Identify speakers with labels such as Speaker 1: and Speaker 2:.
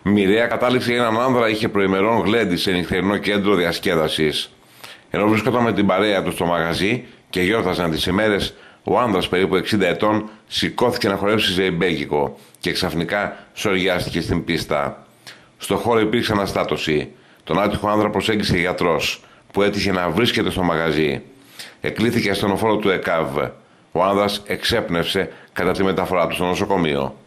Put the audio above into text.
Speaker 1: Μοιραία κατάληξη για έναν άνδρα είχε προημερών γλέντι σε νυχτερινό κέντρο διασκέδασης. Ενώ βρισκόταν με την παρέα του στο μαγαζί και γιόρταζαν τις ημέρες, ο άνδρας περίπου 60 ετών σηκώθηκε να χορέψει ζεϊμπέκικο και ξαφνικά σοριάστηκε στην πίστα. Στο χώρο υπήρξε αναστάτωση. Τον άτυχο άνδρα προσέγγισε γιατρός, που έτυχε να βρίσκεται στο μαγαζί. Εκλήθηκε ασθενοφόρο του ΕΚΑΒ. Ο άνδρας εξέπνευσε κατά τη μεταφορά του στο νοσοκομείο.